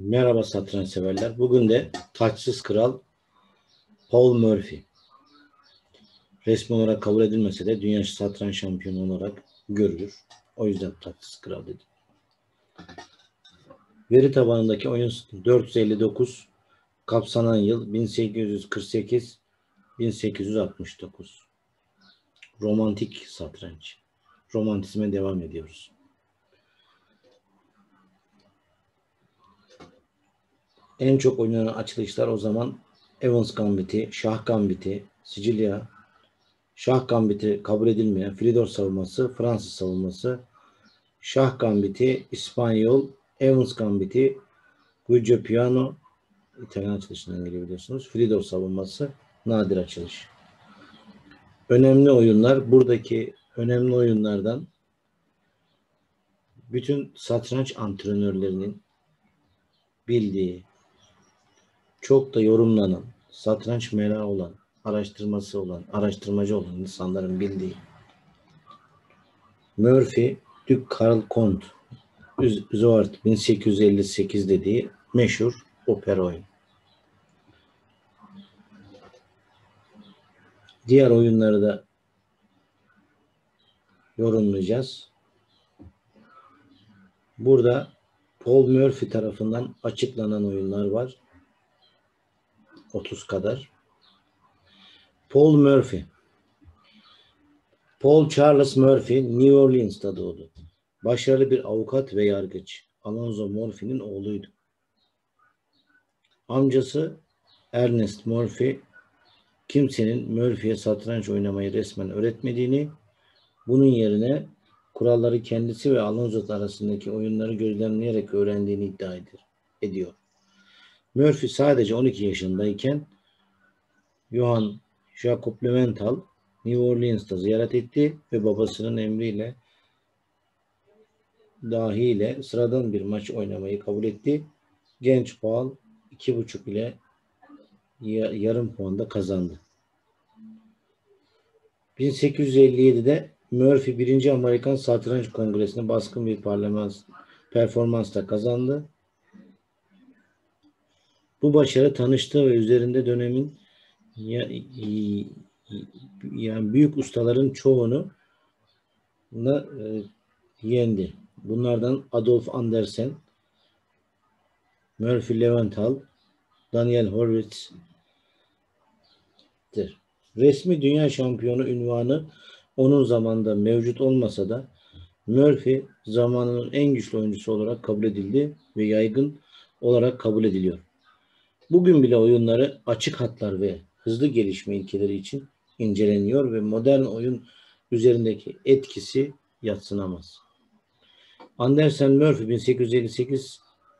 Merhaba satranç severler. Bugün de taçsız kral Paul Murphy. Resmi olarak kabul edilmese de dünya satranç şampiyonu olarak görülür. O yüzden taçsız kral dedim. Veri tabanındaki oyun 459, kapsanan yıl 1848-1869. Romantik satranç. Romantizme devam ediyoruz. En çok oynanan açılışlar o zaman Evans Gambit'i, Şah Gambit'i, Sicilya, Şah Gambit'i kabul edilmeyen Fridor savunması, Fransız savunması, Şah Gambit'i, İspanyol, Evans Gambit'i, Guido Piano, İtalyan açılışından geliyor biliyorsunuz. Fridor savunması, nadir açılış. Önemli oyunlar, buradaki önemli oyunlardan bütün satranç antrenörlerinin bildiği, çok da yorumlanan, satranç merakı olan, araştırması olan, araştırmacı olan insanların bildiği Murphy, Duke Karl Kont, Zoart 1858 dediği meşhur opera oyunu. Diğer oyunları da yorumlayacağız. Burada Paul Murphy tarafından açıklanan oyunlar var. 30 kadar. Paul Murphy. Paul Charles Murphy New Orleans'ta doğdu. Başarılı bir avukat ve yargıç. Alonzo Murphy'nin oğluydu. Amcası Ernest Murphy kimsenin Murphy'ye satranç oynamayı resmen öğretmediğini, bunun yerine kuralları kendisi ve Alonso arasındaki oyunları gözlemleyerek öğrendiğini iddia ediyor. Murphy sadece 12 yaşındayken Johann Jacob Löwenthal New Orleans'ta ziyaret etti ve babasının emriyle dahiyle sıradan bir maç oynamayı kabul etti. Genç Paul 2,5 ile yarım puanda kazandı. 1857'de Murphy 1. Amerikan Satranç Kongresi'ne baskın bir performansla kazandı. Bu başarı tanıştığı ve üzerinde dönemin yani büyük ustaların çoğunu yendi. Bunlardan Adolf Andersen, Murphy Leventhal, Daniel Horwitz'tir. Resmi dünya şampiyonu unvanı onun zamanında mevcut olmasa da Murphy zamanının en güçlü oyuncusu olarak kabul edildi ve yaygın olarak kabul ediliyor. Bugün bile oyunları açık hatlar ve hızlı gelişme ilkeleri için inceleniyor ve modern oyun üzerindeki etkisi yadsınamaz. Andersen Murphy 1858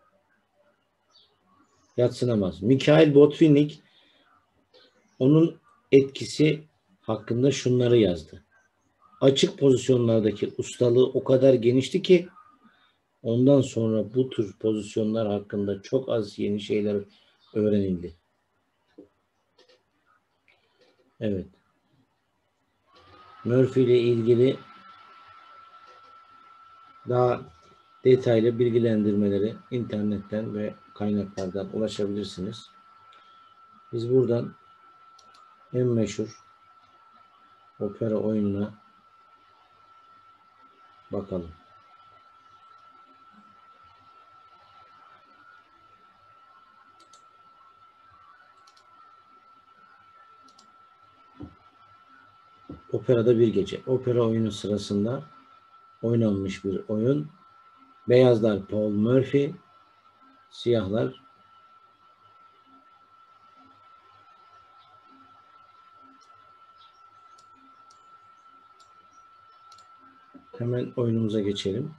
yadsınamaz. Mikhail Botvinnik onun etkisi hakkında şunları yazdı. Açık pozisyonlardaki ustalığı o kadar genişti ki ondan sonra bu tür pozisyonlar hakkında çok az yeni şeyler öğrenildi. Evet. Murphy ile ilgili daha detaylı bilgilendirmeleri internetten ve kaynaklardan ulaşabilirsiniz. Biz buradan en meşhur opera oyununa bakalım. Operada bir gece. Opera oyunu sırasında oynanmış bir oyun. Beyazlar Paul Murphy, siyahlar hemen oyunumuza geçelim.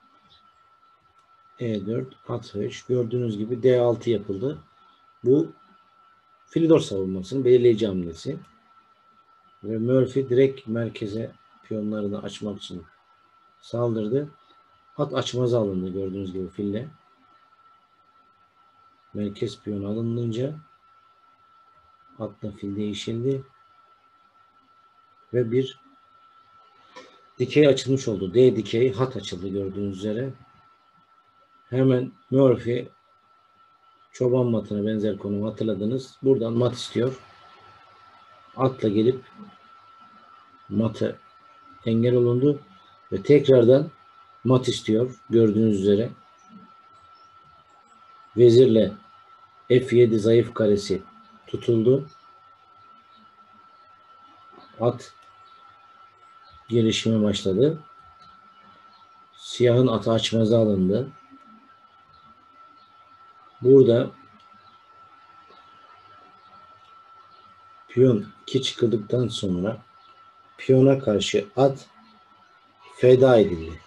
E4, at 5. Gördüğünüz gibi D6 yapıldı. Bu Fridor savunmasının belirleyici hamlesi. Ve Murphy direkt merkeze piyonlarını açmak için saldırdı. At açmazı alındı gördüğünüz gibi fille. Merkez piyonu alınınca atla fil değişildi. Ve bir dikey açılmış oldu. D dikey hat açıldı gördüğünüz üzere. Hemen Murphy Çoban matına benzer konum hatırladınız. Buradan mat istiyor. Atla gelip matı engel olundu ve tekrardan mat istiyor. Gördüğünüz üzere vezirle F7 zayıf karesi tutuldu. At gelişime başladı. Siyahın atı açmaza alındı. Burada piyon 2 çıkıldıktan sonra piyona karşı at feda edildi.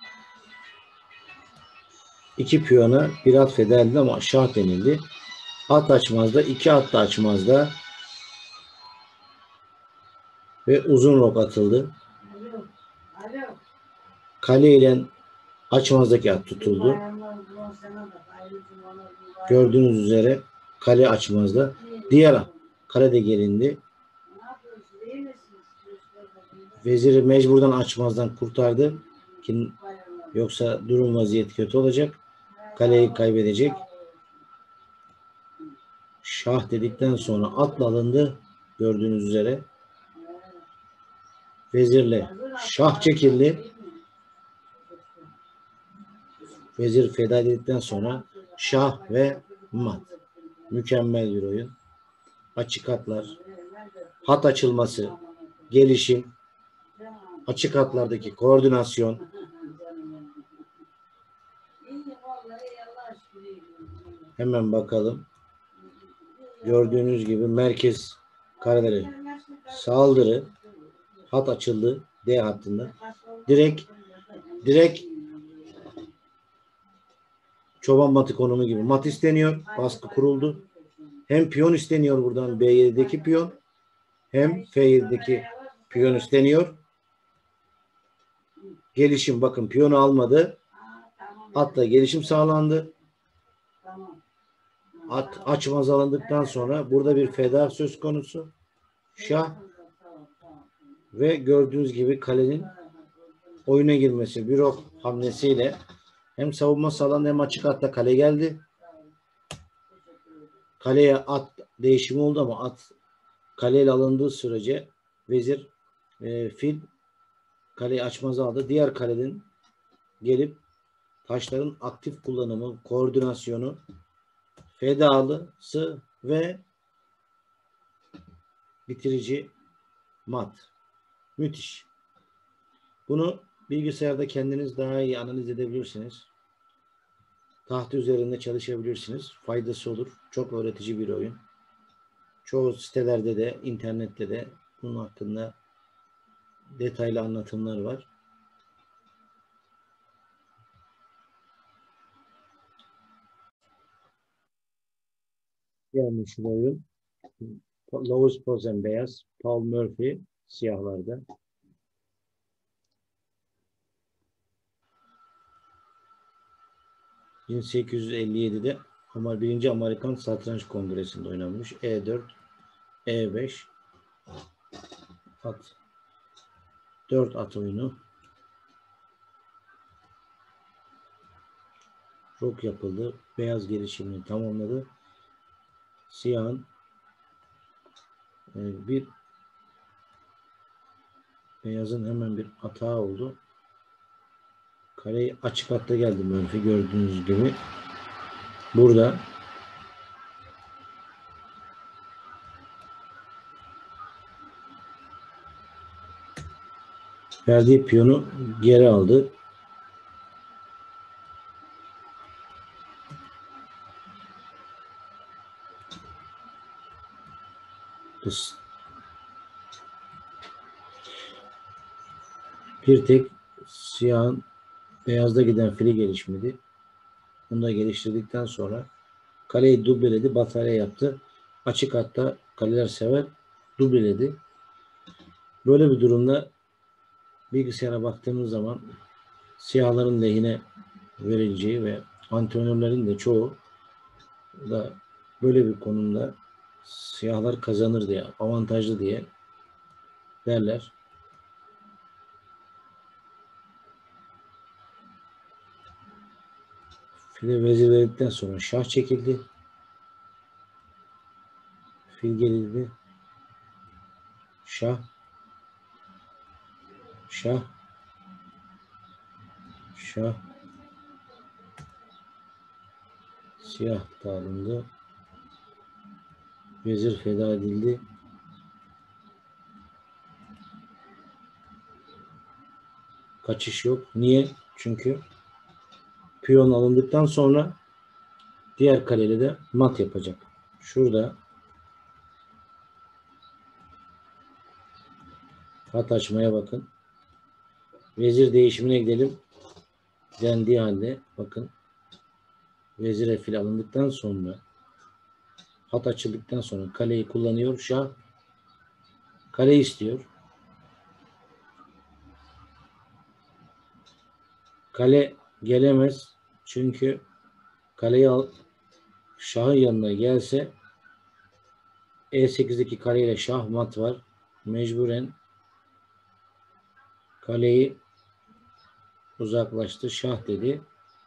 2 piyona bir at feda edildi ama şah denildi. At açmazda, 2 at da açmazda ve uzun rok atıldı. Kale ile açmazdaki at tutuldu. Gördüğünüz üzere kale açmazda. Diğer kale de gelindi. Veziri mecburdan açmazdan kurtardı. Yoksa durum vaziyet kötü olacak. Kaleyi kaybedecek. Şah dedikten sonra atla alındı. Gördüğünüz üzere. Vezirle şah çekildi. Vezir feda edildikten sonra şah ve mat. Mükemmel bir oyun. Açık hatlar, hat açılması, gelişim, açık hatlardaki koordinasyon. Hemen bakalım. Gördüğünüz gibi merkez kareleri saldırı, hat açıldı D hattında. Direkt çoban matı konumu gibi mat isteniyor. Baskı kuruldu. Hem piyon isteniyor buradan B7'deki piyon, hem F7'deki piyon isteniyor. Gelişim, bakın piyonu almadı. Atla gelişim sağlandı. At açmaz alındıktan sonra burada bir feda söz konusu. Şah ve gördüğünüz gibi kalenin oyuna girmesi, bir ok hamlesiyle hem savunma sağlandı hem açık hatta kale geldi. Kaleye at değişimi oldu ama at kaleyle alındığı sürece vezir fil kaleyi açmaza aldı. Diğer kalenin gelip taşların aktif kullanımı, koordinasyonu, fedalısı ve bitirici mat. Müthiş. Bunu bilgisayarda kendiniz daha iyi analiz edebilirsiniz. Tahta üzerinde çalışabilirsiniz. Faydası olur. Çok öğretici bir oyun. Çoğu sitelerde de, internette de bunun hakkında detaylı anlatımlar var. Yani şu oyun Louis Pozen beyaz, Paul Murphy siyahlarda. ...1857'de ama 1. Amerikan Satranç Kongresi'nde oynanmış. E4, E5 at. 4 at oyunu. Rok yapıldı. Beyaz gelişimini tamamladı. Siyahın bir beyazın hemen bir hata oldu. Kaleyi açık hatta geldi Murphy gördüğünüz gibi. Burada verdiği piyonu geri aldı. Bir tek siyahın beyazda giden fili gelişmedi. Bunu da geliştirdikten sonra kaleyi dubleledi, batarya yaptı. Açık hatta kaleler sever, dubleledi. Böyle bir durumda bilgisayara baktığımız zaman siyahların lehine verileceği ve antrenörlerin de çoğu da böyle bir konumda siyahlar kazanır diye, avantajlı diye derler. File vezir verdikten sonra şah çekildi. Fil gerildi. Şah. Şah. Şah. Siyah da alındı. Vezir feda edildi. Kaçış yok. Niye? Çünkü piyon alındıktan sonra diğer kaleyle de mat yapacak. Şurada hat açmaya bakın. Vezir değişimine gidelim. Dendiği halde bakın. Vezir fil alındıktan sonra hat açıldıktan sonra kaleyi kullanıyor. Şah kale istiyor. Kale gelemez. Çünkü kaleyi al, şahın yanına gelse E8'deki kareyle şah mat var. Mecburen kaleyi uzaklaştı. Şah dedi.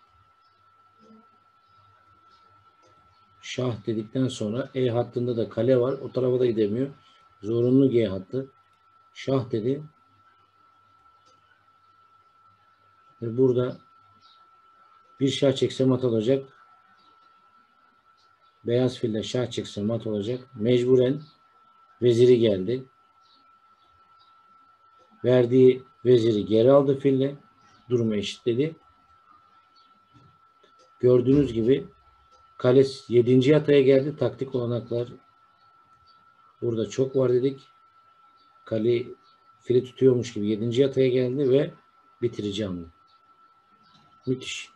Şah dedikten sonra E hattında da kale var. O tarafa da gidemiyor. Zorunlu G hattı. Şah dedi. Ve burada bir şah çekse mat olacak. Beyaz fille şah çekse mat olacak. Mecburen veziri geldi. Verdiği veziri geri aldı fille. Durumu eşitledi. Gördüğünüz gibi kale 7. yataya geldi. Taktik olanaklar burada çok var dedik. Kale fili tutuyormuş gibi 7. yataya geldi ve bitirici hamle. Müthiş.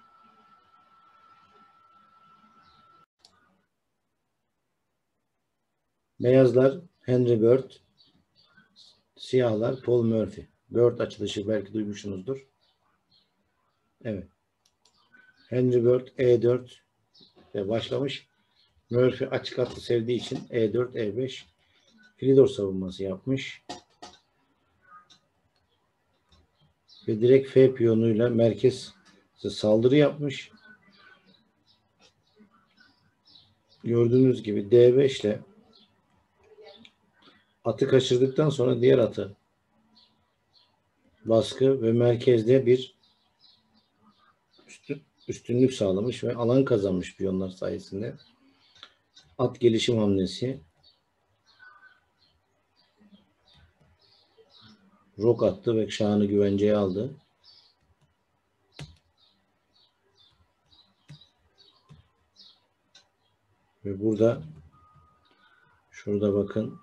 Beyazlar Henry Bird, siyahlar Paul Murphy. Bird açılışı belki duymuşsunuzdur. Evet. Henry Bird E4 ve başlamış. Murphy açık hattı sevdiği için E4, E5 Filidor savunması yapmış. Ve direkt F piyonuyla merkez saldırı yapmış. Gördüğünüz gibi D5 ile atı kaçırdıktan sonra diğer atı baskı ve merkezde bir üstünlük sağlamış ve alan kazanmış piyonlar sayesinde. At gelişim hamlesi. Rok attı ve şahını güvenceye aldı. Ve burada şurada bakın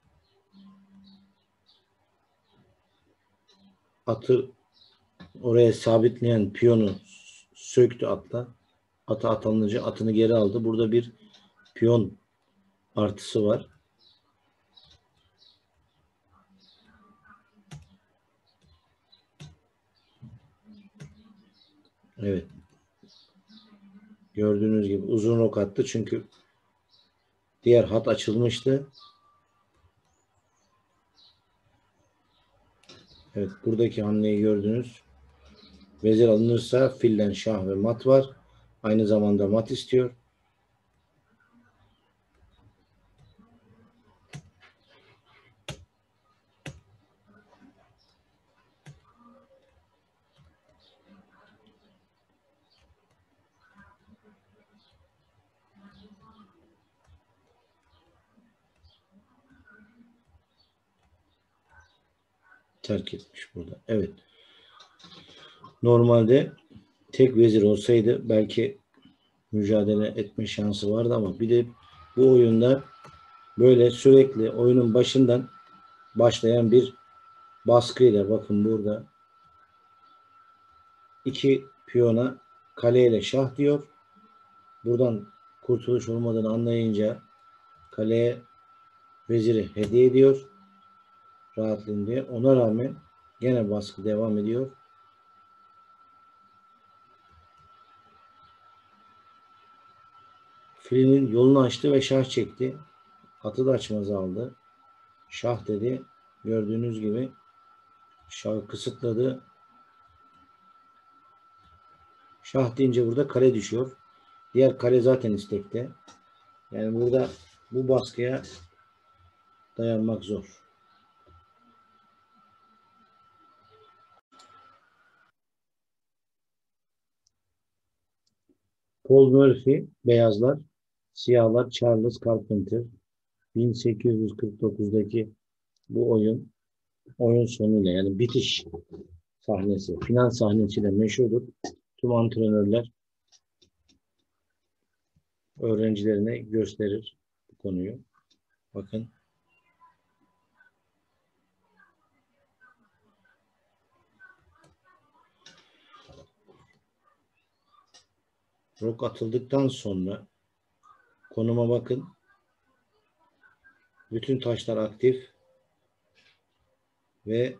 atı oraya sabitleyen piyonu söktü atla. Ata atanıcı atını geri aldı. Burada bir piyon artısı var. Evet. Gördüğünüz gibi uzun rok attı. Çünkü diğer hat açılmıştı. Evet. Buradaki hamleyi gördünüz. Vezir alınırsa fillen şah ve mat var. Aynı zamanda mat istiyor. Terk etmiş burada. Evet. Normalde tek vezir olsaydı belki mücadele etme şansı vardı ama bir de bu oyunda böyle sürekli oyunun başından başlayan bir baskıyla bakın burada iki piyona kaleyle şah diyor. Buradan kurtuluş olmadığını anlayınca kaleye veziri hediye ediyor. Rahatlayın diye. Ona rağmen gene baskı devam ediyor. Filinin yolunu açtı ve şah çekti. Atı da açmazı aldı. Şah dedi. Gördüğünüz gibi şahı kısıtladı. Şah deyince burada kale düşüyor. Diğer kale zaten istekte. Yani burada bu baskıya dayanmak zor. Paul Murphy, beyazlar, siyahlar Charles Carpenter. 1849'daki bu oyun sonuyla yani bitiş sahnesi, final sahnesiyle meşhurdur. Tüm antrenörler öğrencilerine gösterir bu konuyu. Bakın. Rok atıldıktan sonra konuma bakın. Bütün taşlar aktif ve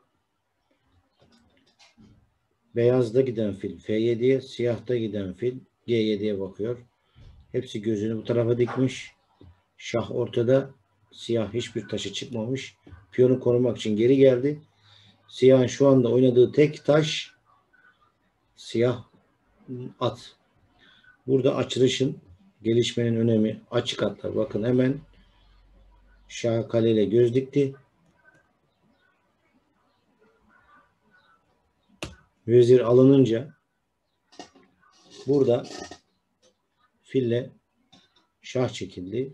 beyazda giden fil F7'ye, siyahta giden fil G7'ye bakıyor. Hepsi gözünü bu tarafa dikmiş. Şah ortada. Siyah hiçbir taşı çıkmamış. Piyonu korumak için geri geldi. Siyahın şu anda oynadığı tek taş siyah at. Burada açılışın, gelişmenin önemi açık atlar. Bakın hemen Şah kaleyle göz dikti. Vezir alınınca burada fille şah çekildi.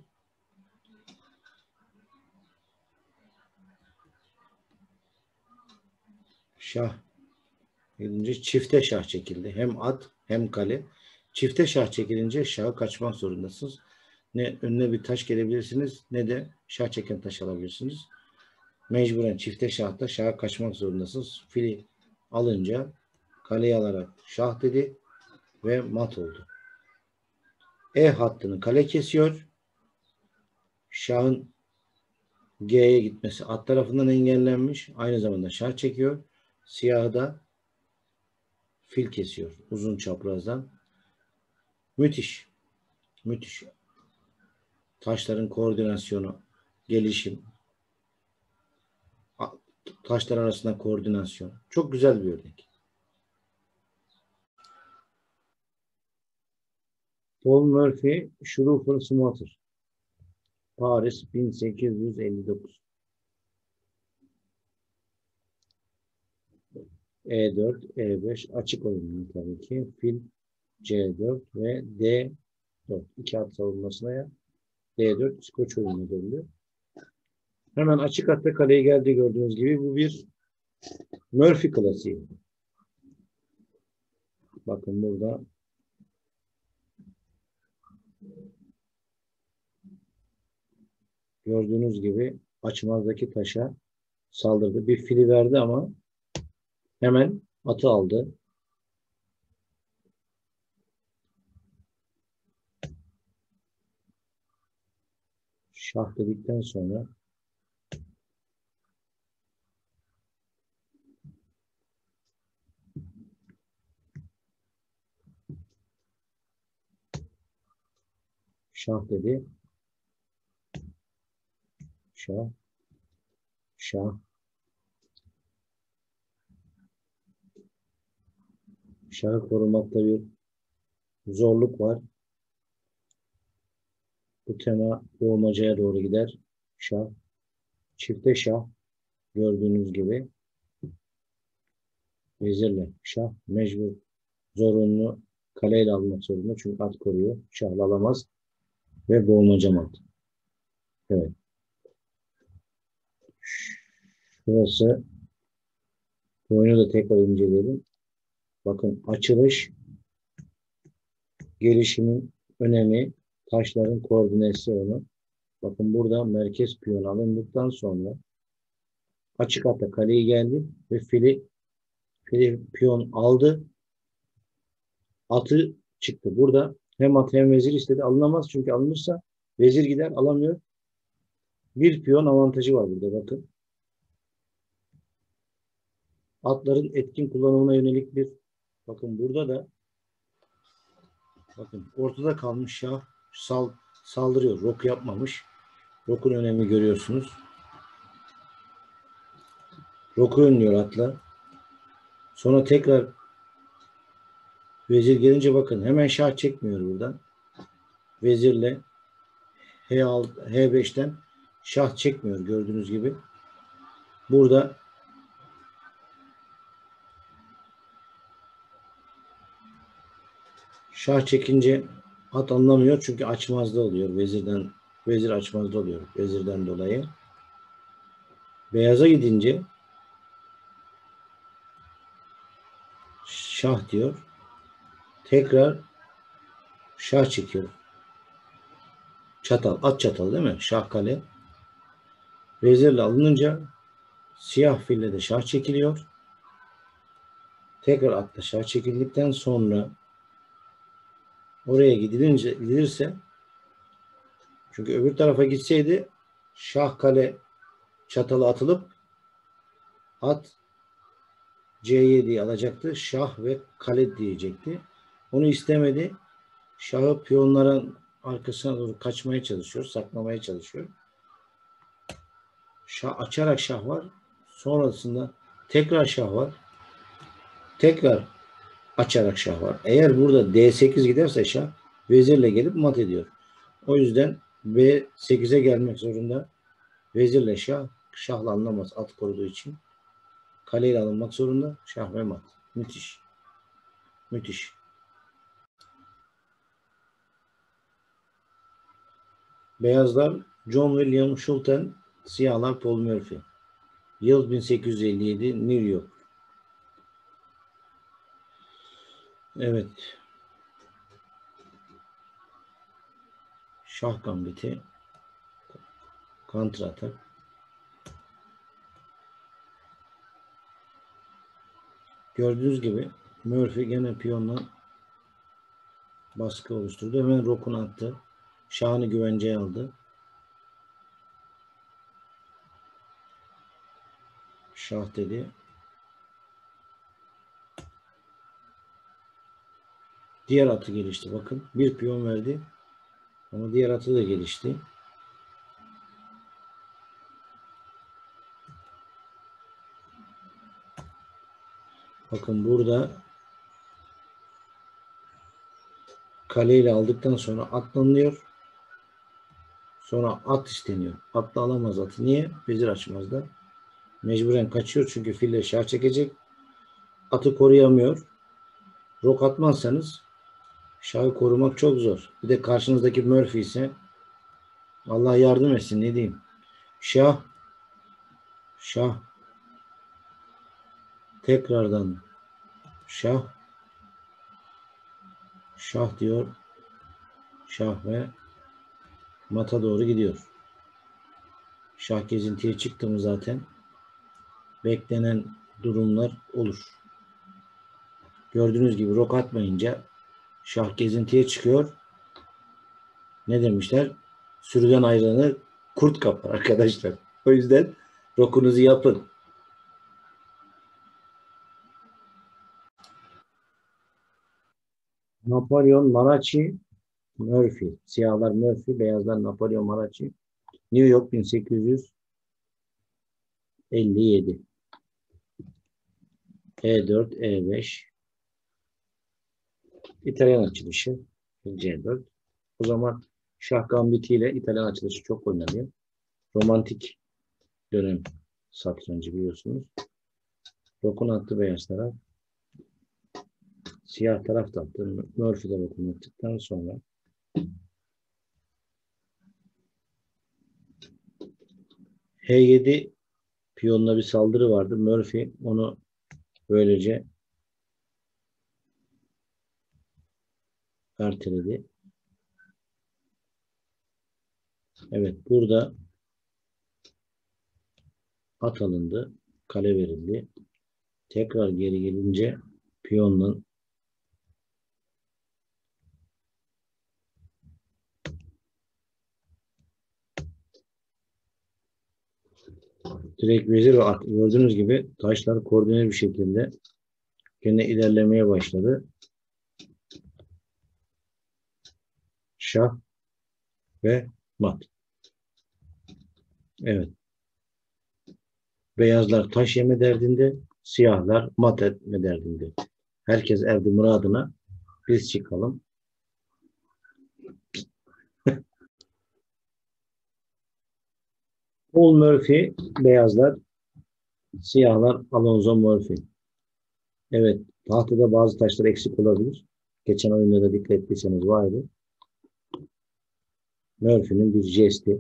Şah gelince çifte şah çekildi. Hem at hem kale. Çifte şah çekilince şahı kaçmak zorundasınız. Ne önüne bir taş gelebilirsiniz ne de şah çeken taş alabilirsiniz. Mecburen çifte şahta şaha kaçmak zorundasınız. Fili alınca kaleyi alarak şah dedi ve mat oldu. E hattını kale kesiyor. Şahın G'ye gitmesi at tarafından engellenmiş. Aynı zamanda şah çekiyor. Siyahı da fil kesiyor. Uzun çaprazdan. Müthiş. Müthiş. Taşların koordinasyonu, gelişim, taşlar arasında koordinasyon. Çok güzel bir örnek. Paul Murphy, Schumacher Schumacher. Paris 1859. E4, E5 açık oyunlu tabii ki. Fil C4 ve D4. İki at savunmasına ya. D4 İskoç oyunu deniliyor. Hemen açık hatta kaleye geldi gördüğünüz gibi. Bu bir Murphy klasiği. Bakın burada gördüğünüz gibi açmazdaki taşa saldırdı. Bir fili verdi ama hemen atı aldı. Şah dedikten sonra şah dedi. Şah. Şah. Şahı korumakta bir zorluk var. Bu tema boğmacaya doğru gider. Şah. Çifte şah. Gördüğünüz gibi. Vezirle şah. Mecbur. Zorunlu kaleyle almak zorunda. Çünkü at koruyor. Şahla alamaz. Ve boğmaca mat. Evet. Burası. Bu oyunu da tekrar inceleyelim. Bakın açılış, gelişimin önemi, taşların koordinasyonu. Bakın burada merkez piyon alındıktan sonra açık hatta kaleyi geldi ve fili piyon aldı. Atı çıktı. Burada hem at hem vezir istedi. Alınamaz çünkü alınırsa vezir gider alamıyor. Bir piyon avantajı var burada bakın. Atların etkin kullanımına yönelik bir bakın burada da bakın ortada kalmış şah saldırıyor. Rok yapmamış. Rokun önemini görüyorsunuz. Roku önlüyor atla. Sonra tekrar vezir gelince bakın hemen şah çekmiyor buradan. Vezirle H5'ten Şah çekmiyor gördüğünüz gibi. Burada şah çekince at anlamıyor çünkü açmazda oluyor. Vezir açmazda oluyor. Vezirden dolayı. Beyaza gidince şah diyor. Tekrar şah çekiyor. Çatal. At çatalı değil mi? Şah kale. Vezirle alınınca siyah fille de şah çekiliyor. Tekrar atla şah çekildikten sonra oraya gidilirse çünkü öbür tarafa gitseydi şah kale çatalı atılıp at C7'yi alacaktı. Şah ve kale diyecekti. Onu istemedi. Şahı piyonların arkasına doğru kaçmaya çalışıyor. Saklamaya çalışıyor. Şah açarak şah var. Sonrasında tekrar şah var. Tekrar açarak şah var. Eğer burada D8 giderse şah vezirle gelip mat ediyor. O yüzden B8'e gelmek zorunda. Vezirle şah, şahla anlamaz at koruduğu için. Kaleyle alınmak zorunda. Şah ve mat. Müthiş. Müthiş. Beyazlar John William Schulten, siyahlar Paul Murphy. Yıl 1857 New York. Evet. Şah gambiti. Kontratak. Gördüğünüz gibi Murphy gene piyonla baskı oluşturdu. Hemen rokunu attı. Şahını güvenceye aldı. Şah dedi. Diğer atı gelişti. Bakın bir piyon verdi. Ama diğer atı da gelişti. Bakın burada kaleyle aldıktan sonra atlanıyor. Sonra at isteniyor. Atla alamaz atı. Niye? Vezir açmazda. Mecburen kaçıyor çünkü fille şah çekecek. Atı koruyamıyor. Rok atmazsanız şahı korumak çok zor. Bir de karşınızdaki Murphy ise Allah yardım etsin ne diyeyim. Şah tekrardan şah diyor. Şah ve mata doğru gidiyor. Şah gezintiye çıktı mı zaten beklenen durumlar olur. Gördüğünüz gibi rok atmayınca şah gezintiye çıkıyor. Ne demişler? Sürüden ayrılanı kurt kapar arkadaşlar. O yüzden rokunuzu yapın. Napolyon Marachi Murphy. Siyahlar Murphy, beyazlar Napolyon Marachi. New York 1857. E4, E5. İtalyan açılışı. C4. O zaman şah gambitiyle İtalyan açılışı çok oynanıyor. Romantik dönem satrancı biliyorsunuz. Rokun attı beyaz taraf. Siyah taraf da attı. Murphy de rokun attıktan sonra H7 piyonuna bir saldırı vardı. Murphy onu böylece erteledi. Evet burada at alındı. Kale verildi. Tekrar geri gelince piyonla direkt vezir ve at. Gördüğünüz gibi taşlar koordine bir şekilde gene ilerlemeye başladı. Şah ve mat. Evet. Beyazlar taş yeme derdinde, siyahlar mat etme derdinde. Herkes erdi muradına. Biz çıkalım. Paul Murphy beyazlar, siyahlar Alonzo Murphy. Evet, tahtada bazı taşlar eksik olabilir. Geçen oyunda da dikkat ettiyseniz vardı. Murphy'nin bir jesti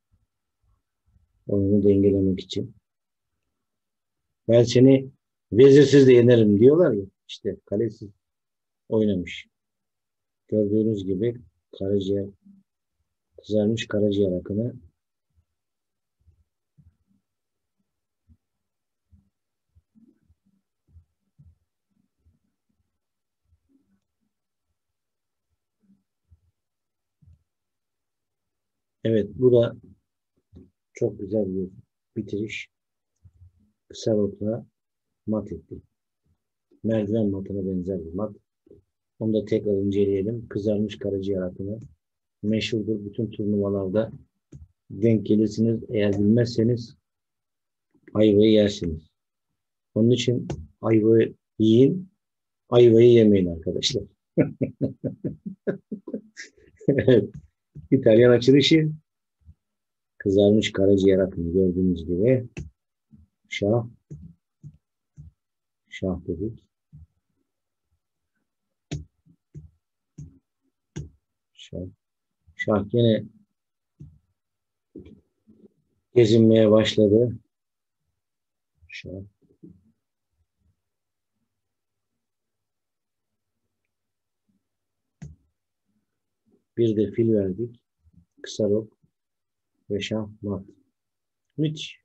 oyunu dengelemek için. Ben seni vezirsiz de yenerim diyorlar ya. İşte kalesiz oynamış. Gördüğünüz gibi karaciğer, kızarmış karaciğer akını. Evet, bu da çok güzel bir bitiriş. Kısa rotla mat etti. Merdiven matına benzer bir mat. Onu da tekrar inceleyelim. Kızarmış karaciğer akını. Meşhurdur. Bütün turnuvalarda denk gelirsiniz. Eğer bilmezseniz ayvayı yersiniz. Onun için ayvayı yiyin, ayvayı yemeyin arkadaşlar. Evet, İtalyan açılışı. Kızarmış karaciğer akını gördüğünüz gibi. Şah, şah dedik. Şah, şah yine gezinmeye başladı. Şah. Bir de fil verdik. Kısa rok ve şah mat. Müthiş.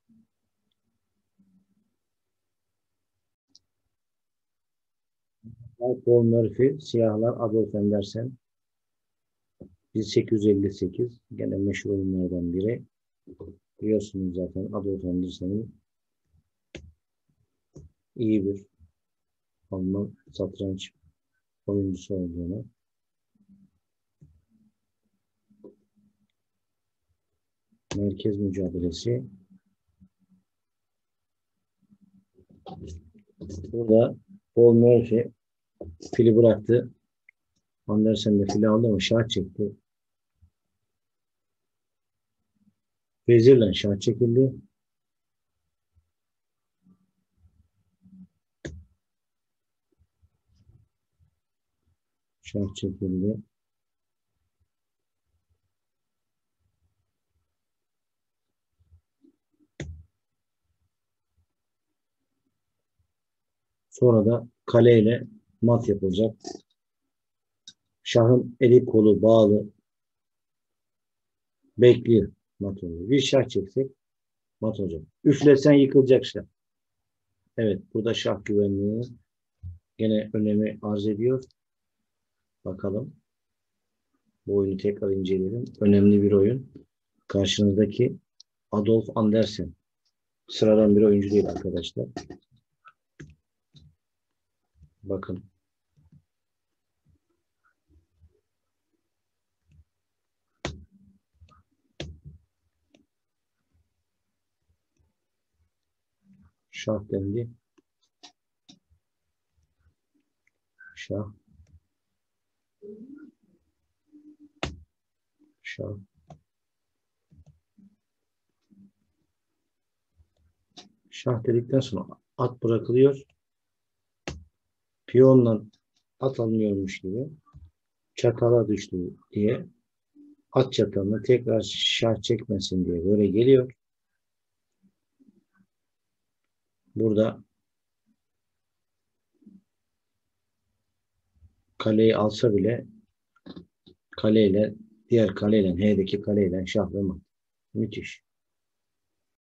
Paul Murphy, siyahlar Adolf Andersen. 1858. Gene meşhur oyunlardan biri. Biliyorsunuz zaten Adolf Andersen'in iyi bir Alman satranç oyuncusu olduğunu. Merkez mücadelesi. Burada Paul Murphy fili bıraktı. Andersen de fili aldı ama şah çekti. Vezirle şah çekildi. Şah çekildi. Sonra da kaleyle mat yapılacak. Şahın eli kolu bağlı. Bekliyor mat oluyor. Bir şah çeksek mat olacak. Üflesen yıkılacak şah. Evet, burada şah güvenliği gene önemi arz ediyor. Bakalım. Bu oyunu tekrar inceleyelim. Önemli bir oyun. Karşınızdaki Adolf Andersen. Sıradan bir oyuncu değil arkadaşlar. Bakın. Şah dendi. Şah. Şah. Şah dedikten sonra at bırakılıyor. Piyonla at alınıyormuş gibi. Çatala düştü diye at çatalını tekrar şah çekmesin diye böyle geliyor. Burada kaleyi alsa bile kaleyle diğer kaleyle H'deki kaleyle şah ve mat. Müthiş.